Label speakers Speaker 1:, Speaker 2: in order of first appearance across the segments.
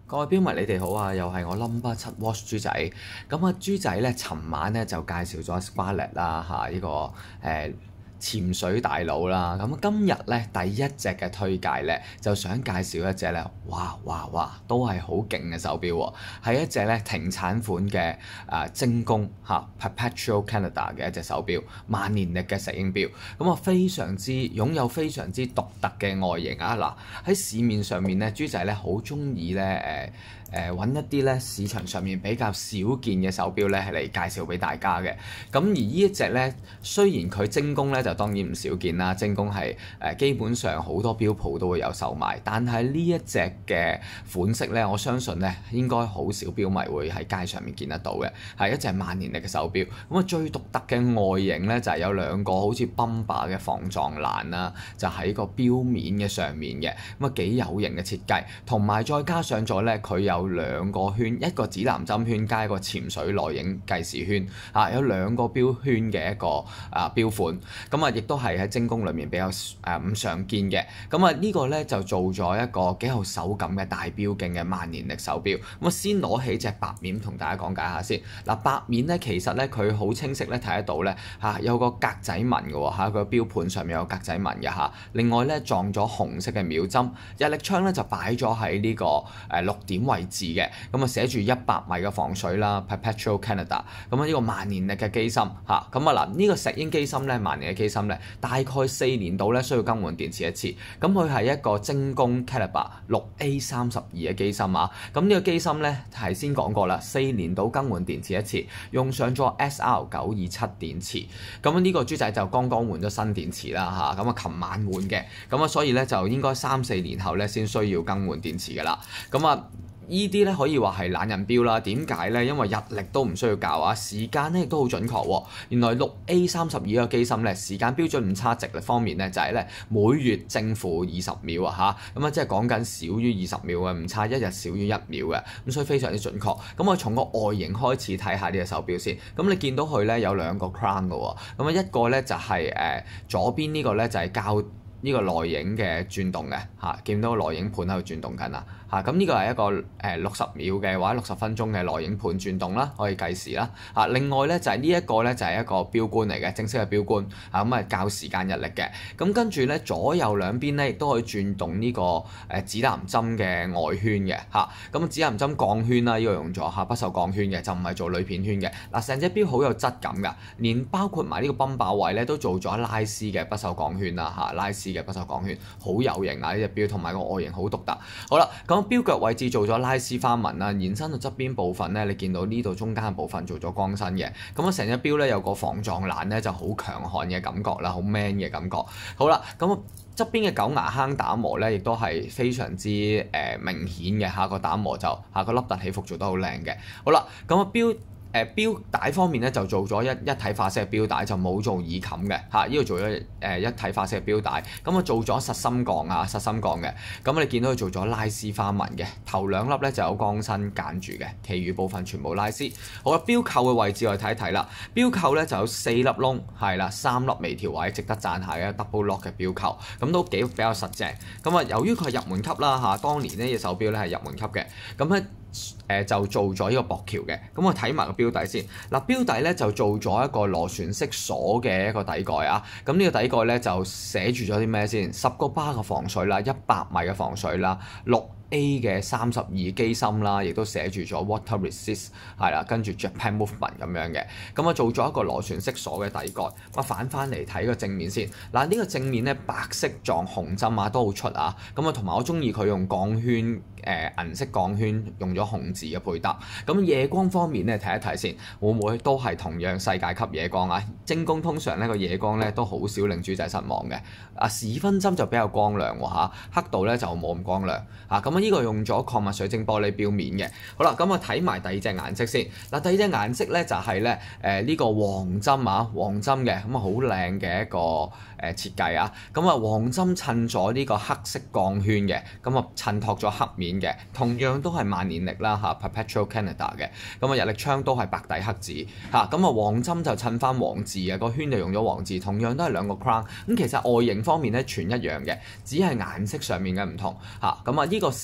Speaker 1: 各位標迷，你哋好啊！又係我 Number 7 Watch 豬仔。咁啊，豬仔咧，尋晚咧就介紹咗 Scarlett 啦嚇，呢個潛水大佬啦。咁今日咧第一隻嘅推介咧，就想介紹一隻咧，哇，都係好勁嘅手錶喎，係一隻咧停產款嘅精工Perpetual Canada 嘅一隻手錶，萬年曆嘅石英錶。咁啊，擁有非常之獨特嘅外形啊！嗱，喺市面上面咧，豬仔咧好中意咧揾一啲咧市場上面比較少見嘅手錶咧嚟介紹俾大家嘅。咁而呢一隻咧，雖然佢精工咧就當然唔少見啦，精工係基本上好多錶鋪都會有售賣，但係呢一隻嘅款式咧，我相信咧應該好少錶迷會喺街上面見得到嘅，係一隻萬年曆嘅手錶。咁啊，最獨特嘅外形咧就係有兩個好似 bumper 嘅防撞欄啦，就喺個錶面嘅上面嘅，咁啊幾有型嘅設計，同埋再加上咗咧佢有兩個圈，一個指南針圈加一個潛水內影計時圈，有兩個標圈嘅一個標款，咁啊亦都係喺精工裏面比較唔常見嘅。咁啊呢個咧就做咗一個幾有手感嘅大錶徑嘅萬年曆手錶。咁啊先攞起隻白面同大家講解下先。嗱，白面咧其實咧佢好清晰咧睇得到咧有個格仔紋嘅喎，佢個錶盤上面有格仔紋嘅嚇。另外咧撞咗紅色嘅秒針，日曆槍咧就擺咗喺呢個6點位置嘅，咁啊寫住100米嘅防水啦 ，Perpetual Canada。咁啊呢個萬年曆嘅機芯嚇，咁啊嗱呢個石英機芯咧，萬年嘅機芯咧，大概4年度咧需要更換電池一次。咁佢係一個精工 Calibre 6A32嘅機芯啊。咁呢個機芯咧係先講過啦，4年度更換電池一次，用上咗 SR927 電池。咁呢個豬仔就剛剛換咗新電池啦嚇，咁啊琴晚換嘅，咁啊所以咧就應該3-4年後咧先需要更換電池㗎啦。咁啊依啲咧可以話係懶人錶啦。點解咧？因為日曆都唔需要校啊，時間咧亦都好準確喎。原來 6A32 個機芯咧，時間標準誤差值方面咧就係咧每月正負20秒啊嚇，咁啊即係講緊少於20秒嘅誤差，一日少於1秒嘅，咁所以非常之準確。咁我從個外形開始睇下呢隻手錶先。咁你見到佢咧有兩個 crown 嘅喎，咁啊一個咧就係左邊呢個咧就係校呢個內影嘅轉動嘅嚇，見到個內影盤喺度轉動緊啊嚇，咁呢個係一個60秒嘅或者60分鐘嘅內影盤轉動啦，可以計時啦嚇。另外咧就係呢一個咧就係一個錶冠嚟嘅，正式嘅錶冠嚇，咁啊校時間日曆嘅。咁跟住咧左右兩邊咧亦都可以轉動呢個指南針嘅外圈嘅嚇。咁指南針鋼圈啦，呢個用咗嚇不鏽鋼圈嘅，就唔係做鋁片圈嘅。嗱，成隻錶好有質感㗎，連包括埋呢個泵把位咧都做咗拉絲嘅不鏽鋼圈啦嚇，拉絲嘅不鏽鋼圈好有型啊！呢隻錶同埋個外形好獨特。好啦，咁錶腳位置做咗拉絲花紋啦，延伸到側邊部分咧，你見到呢度中間嘅部分做咗光身嘅。咁啊，成隻錶咧有個防撞欄咧就好強悍嘅感覺啦，好 man 嘅感覺。好啦，咁側邊嘅狗牙坑打磨咧，亦都係非常之明顯嘅嚇，個打磨就個凹凸起伏做得好靚嘅。好啦，咁啊錶帶方面咧就做咗一體化式嘅錶帶，就冇做耳冚嘅嚇，呢度做咗一體化式嘅錶帶，咁啊做咗實心鋼嘅，咁你見到佢做咗拉絲花紋嘅，頭兩粒咧就有鋼身間住嘅，其餘部分全部拉絲。好啦，錶扣嘅位置我哋睇一睇啦，錶扣咧就有4粒窿，係啦，3粒微調位，值得讚下嘅 double lock 嘅錶扣，咁都比較實淨。咁啊，由於佢係入門級啦嚇，當年呢隻手錶咧係入門級嘅，咁咧。就做咗呢個薄橋嘅，咁我睇埋個錶底先。嗱，錶底咧就做咗一個螺旋式鎖嘅一個底蓋啊。咁呢個底蓋咧就寫住咗啲咩先？10個巴嘅防水啦，100米嘅防水啦，6A 嘅32機芯啦，亦都寫住咗 water resist 係啦，跟住 Japan movement 咁樣嘅。咁啊做咗一個螺旋式鎖嘅底蓋。我反翻嚟睇個正面先。嗱，呢個正面咧白色撞紅針啊都好出啊。咁啊同埋我中意佢用鋼圈。銀色鋼圈用咗紅字嘅配搭，咁夜光方面咧睇一睇先，會唔會都係同樣世界級夜光啊？精工通常呢個夜光咧都好少令豬仔失望嘅，時分針就比較光亮喎嚇，黑度咧就冇咁光亮嚇。咁啊呢個用咗礦物水晶玻璃錶面嘅。好啦，咁啊睇埋第二隻顏色先。嗱，第二隻顏色咧就係咧呢個黃針啊，黃針嘅，咁啊好靚嘅一個設計啊。咁啊黃針襯咗呢個黑色鋼圈嘅，咁啊襯托咗黑面。嘅，同樣都係萬年曆啦嚇 ，Perpetual Canada 嘅，咁啊日曆槍都係白底黑字嚇，咁啊黃針就襯翻黃字嘅，個圈就用咗黃字，同樣都係兩個 crown，咁其實外形方面咧全一樣嘅，只係顏色上面嘅唔同嚇，咁啊呢個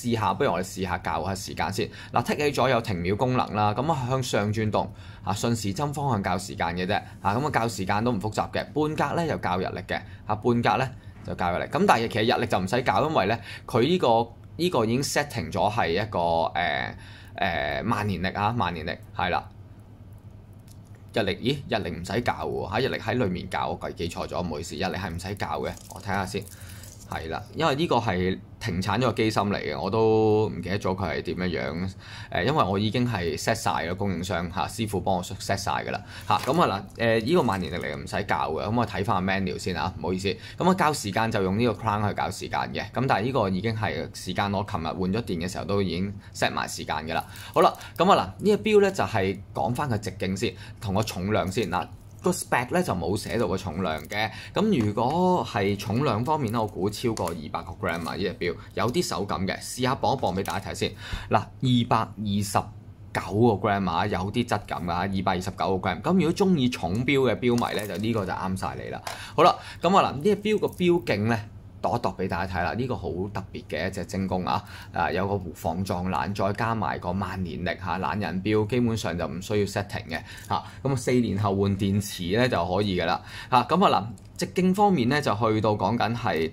Speaker 1: 試下，不如我哋試下校下時間先。嗱，剔起咗有停秒功能啦，咁啊向上轉動順時針方向校時間嘅啫。咁啊校時間都唔複雜嘅，半格咧又校日歷嘅，半格咧就校日曆。咁但係其實日曆就唔使校，因為咧佢呢個已經 setting 咗係一個萬年曆萬年曆係啦。日曆唔使校喎，日曆喺裡面校，我記錯咗，唔好意思，日曆係唔使校嘅，我睇下先，係啦，因為呢個係停產咗個機芯嚟嘅，我都唔記得咗佢係點樣因為我已經係 set 晒啦，供應商師傅幫我 set 晒㗎啦咁呢個萬年曆嚟唔使校嘅，咁我睇翻個 menu 先唔好意思，咁校時間就用呢個 Crown 去校時間嘅，咁但係呢個已經係時間，我琴日換咗電嘅時候都已經 set 埋時間㗎啦。好啦，咁呢個錶咧就係講翻個直徑先，同個重量先個 spec 咧就冇寫到個重量嘅，咁如果係重量方面咧，我估超過200個 gram 呢隻錶，有啲手感嘅，試下磅一磅俾大家睇先。229個 gram 有啲質感㗎，229個 gram。咁如果中意重錶嘅錶迷咧，就呢個就啱晒你啦。好啦，咁呢隻錶個錶徑咧，度一度俾大家睇啦，呢個好特別嘅一隻精工有個防撞欄，再加埋個萬年曆懶人錶，基本上就唔需要 setting 嘅咁4年後換電池咧就可以㗎啦直徑方面咧就去到講緊係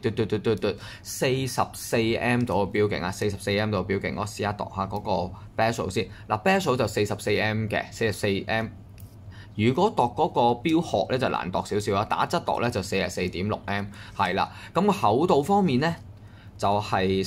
Speaker 1: 44M 度嘅錶徑44M 度嘅錶徑，我試下度下嗰個 bezel 先bezel 就44M 嘅44M。如果度嗰個錶殼咧就難度少少啦，打側度咧就44.6M 係啦。咁個厚度方面咧就係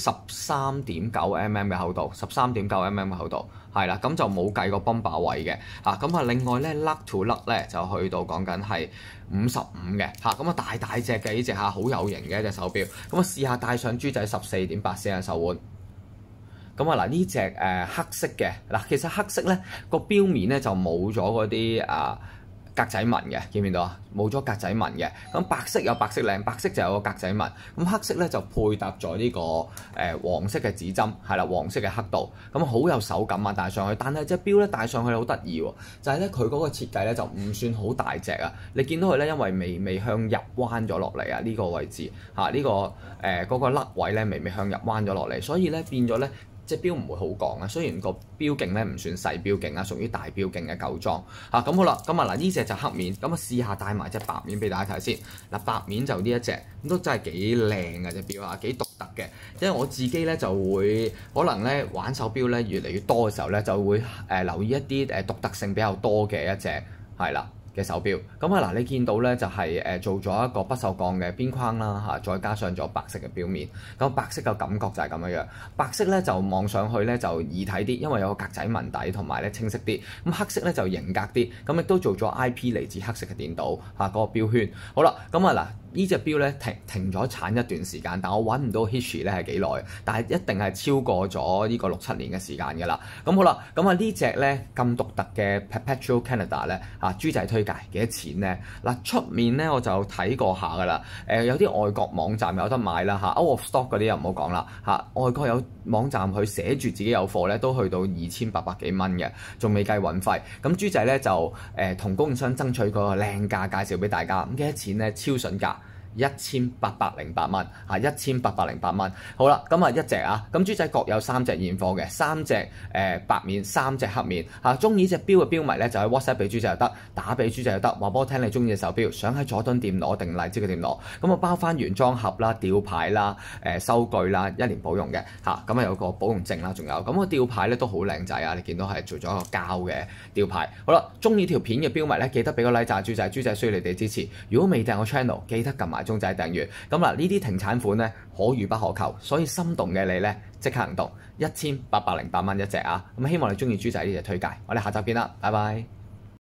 Speaker 1: 13.9mm 嘅厚度，13.9mm 嘅厚度係啦。咁就冇計個泵把位嘅另外咧 lug to lug 咧就去到講緊係55嘅咁大隻嘅呢隻好有型嘅一隻手錶。咁試下戴上豬仔14.8cm 手腕。咁呢隻黑色嘅其實黑色咧個錶面咧就冇咗嗰啲格仔紋嘅，見唔見到冇咗格仔紋嘅。咁白色有白色靚，白色就有個格仔紋。咁黑色咧就配搭咗呢個黃色嘅指針，係啦，黃色嘅刻度，咁好有手感戴上去。但係隻錶咧戴上去好得意喎，就係咧佢嗰個設計咧就唔算好大隻你見到佢咧因為微微向入彎咗落嚟呢個位置呢個嗰個甩位咧微微向入彎咗落嚟，所以咧變咗咧。隻錶唔會好鋼雖然個錶徑咧唔算細錶徑屬於大錶徑嘅舊裝咁好啦。咁呢隻就黑面，咁試下戴埋隻白面俾大家睇先。白面就呢一隻，咁都真係幾靚嘅隻錶幾獨特嘅。因為我自己咧就會可能咧玩手錶咧越嚟越多嘅時候咧，就會留意一啲獨特性比較多嘅一隻係啦嘅手錶。咁你見到咧就係做咗一個不鏽鋼嘅邊框啦再加上咗白色嘅錶面。咁白色嘅感覺就係咁樣，白色咧就望上去咧就易睇啲，因為有個格仔紋底同埋咧清晰啲。咁黑色咧就型格啲，咁亦都做咗 IP 嚟自黑色嘅電鍍嗰個錶圈。好啦，咁呢隻錶咧停咗產一段時間，但我揾唔到 history 咧係幾耐，但係一定係超過咗呢個6-7年嘅時間㗎啦。咁好啦，呢隻咧咁獨特嘅 Perpetual Canada 咧豬仔推介幾多錢咧？出面咧我就睇過下㗎啦，有啲外國網站有得買啦，out of stock 嗰啲又唔好講啦外國有網站佢寫住自己有貨咧，都去到2800幾蚊嘅，仲未計運費。咁豬仔咧就同供應商爭取個靚價介紹俾大家，咁幾多錢咧？超筍價！1808蚊1808蚊。好啦，咁一隻咁豬仔各有3隻現貨嘅，3隻白面，3隻黑面中意隻錶嘅錶迷咧就喺 WhatsApp 俾豬仔又得，打俾豬仔又得，話俾我聽你中意嘅手錶，想喺佐敦店攞定荔枝嘅店攞，咁包翻原裝盒啦、吊牌啦、收據啦，1年保用嘅咁有個保用證啦，仲有咁個吊牌咧都好靚仔你見到係做咗一個膠嘅吊牌。好啦，中意條片嘅錶迷咧記得俾個 like 讚豬仔，豬仔需要你哋支持。如果未訂我 channel，記得撳埋鐘仔訂閱。咁呢啲停產款咧可遇不可求，所以心動嘅你咧即刻行動，1808蚊一隻咁希望你中意豬仔呢隻推介，我哋下集見啦，拜拜。